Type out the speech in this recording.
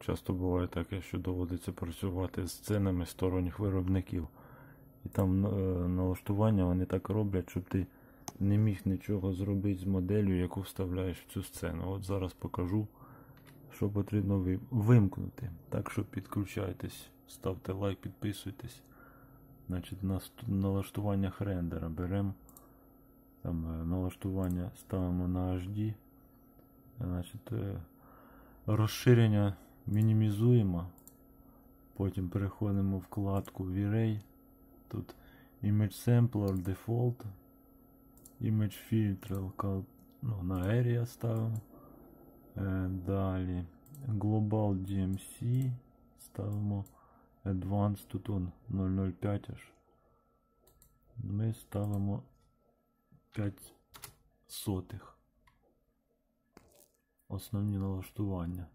часто буває таке, що доводиться працювати з сценами сторонніх виробників. І там налаштування вони так роблять, щоб ти не міг нічого зробити з моделлю, яку вставляєш в цю сцену. От зараз покажу, що потрібно вимкнути. Так що підключайтесь, ставте лайк, підписуйтесь. Значить, на налаштуваннях рендера беремо, там налаштування ставимо на HD. Значить, розширення мінімізуємо. Потім переходимо в вкладку V-Ray. Тут Image Sampler Default. Image Filter на Area ставимо. Далі Global DMC ставимо Advanced, тут он 0,05 аж. Ми ставимо 5 сотих. Основні налаштування.